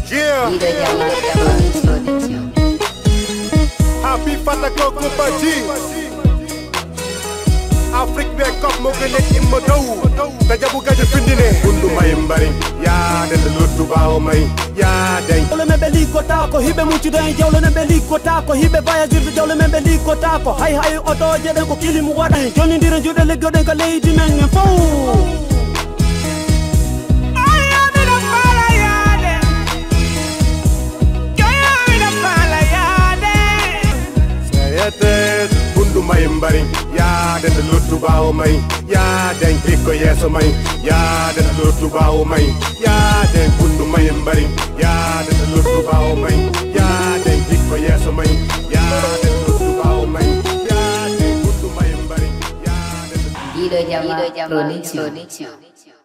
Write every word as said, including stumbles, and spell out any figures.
Yeah. Happy Fatako Kumpaji. Afrique be kop mo gëlé imma daw da jabu gaje findine bundu may mbari ya den lutu baaw may ya den jawle me beli kota ko hibe muccu den jawle me beli kota ko hibe baya jirde jawle me beli kota ko hay hay oto jeden ko kili mu wada joni ndire jude le goden ko leydi men fo bundu may mbari ya den lutu baaw may ya den ko yeso may ya den lutu baaw may ya den bundu may mbari ya den lutu baaw may ya den ko yeso may ya den lutu baaw may ya den bundu may mbari ya den Dido Jama Production.